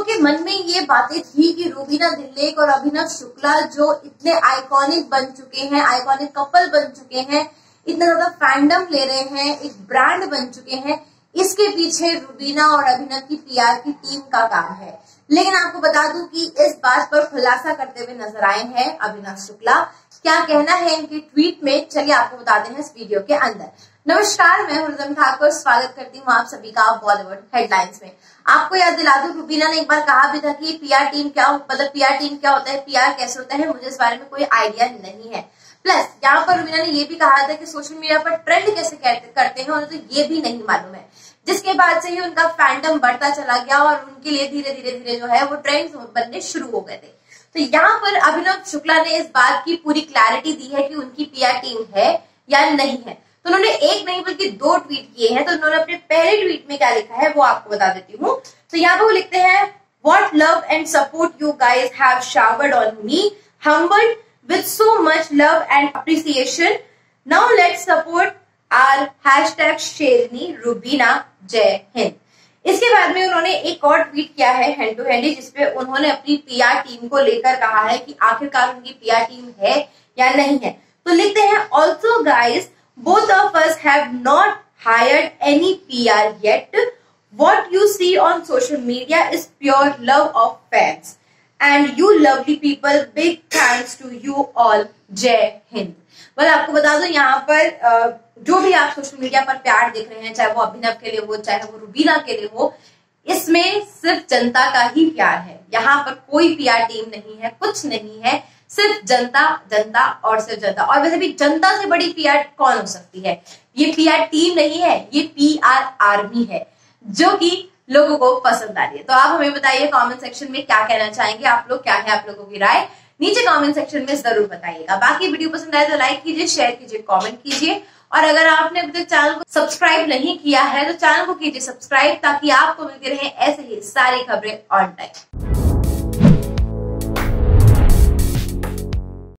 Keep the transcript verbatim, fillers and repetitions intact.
के मन में ये बातें थी कि रूबीना दिल्लेक और अभिनव शुक्ला जो इतने आइकॉनिक बन चुके हैं, आइकॉनिक कपल बन चुके हैं, इतना ज्यादा फैंडम ले रहे हैं, एक ब्रांड बन चुके हैं, इसके पीछे रूबीना और अभिनव की पीआर की टीम का काम है। लेकिन आपको बता दूं कि इस बात पर खुलासा करते हुए नजर आए हैं अभिनव शुक्ला। क्या कहना है इनके ट्वीट में, चलिए आपको बताते हैं इस वीडियो के अंदर। नमस्कार, मैं हुर्रम ठाकुर स्वागत करती हूँ आप सभी का बॉलीवुड हेडलाइंस में। आपको याद दिला दूं, रूबीना ने एक बार कहा भी था कि पीआर टीम क्या मतलब पीआर टीम क्या होता है, पीआर कैसे होता है, मुझे इस बारे में कोई आइडिया नहीं है। प्लस यहाँ पर रूबीना ने ये भी कहा था कि सोशल मीडिया पर ट्रेंड कैसे करते हैं उन्हें तो ये भी नहीं मालूम है। जिसके बाद से ही उनका फैंडम बढ़ता चला गया और उनके लिए धीरे धीरे धीरे जो है वो ट्रेंड्स बनने शुरू हो गए थे। तो यहाँ पर अभिनव शुक्ला ने इस बात की पूरी क्लैरिटी दी है कि उनकी पीआर टीम है या नहीं है। तो उन्होंने एक नहीं बल्कि दो ट्वीट किए हैं। तो उन्होंने अपने पहले ट्वीट में क्या लिखा है वो आपको बता देती हूँ। तो यहाँ पे वो लिखते हैं, what love and support you guys have showered on me, humbled with so much love and appreciation, now let's support our hashtag शेरनी रूबीना, जय हिंद। इसके बाद में उन्होंने एक और ट्वीट किया है हैंड टू हैंड, जिसपे उन्होंने अपनी पीआर टीम को लेकर कहा है कि आखिरकार उनकी पीआर टीम है या नहीं है। तो लिखते हैं, also guys both of us have not hired any P R yet. What you see on social media is pure love of fans. And you lovely people, big thanks to you all. जय Hind. well, आपको बता दो यहाँ पर जो भी आप social media पर प्यार देख रहे हैं, चाहे वो अभिनव के लिए हो, चाहे वो रूबीना के लिए हो, इसमें सिर्फ जनता का ही प्यार है। यहाँ पर कोई पीआर टीम नहीं है, कुछ नहीं है, सिर्फ जनता जनता और सिर्फ जनता। और वैसे भी जनता से बड़ी पीआर कौन हो सकती है? ये पीआर टीम नहीं है, ये पीआर आर्मी है जो कि लोगों को पसंद आ रही है। तो आप हमें बताइए कमेंट सेक्शन में क्या कहना चाहेंगे आप लोग, क्या है आप लोगों की राय, नीचे कमेंट सेक्शन में जरूर बताइएगा। बाकी वीडियो पसंद आए तो लाइक कीजिए, शेयर कीजिए, कमेंट कीजिए। और अगर आपने अभी तक चैनल को सब्सक्राइब नहीं किया है तो चैनल को कीजिए सब्सक्राइब, ताकि आपको मिलती रहे ऐसे ही सारी खबरें ऑन टाइम।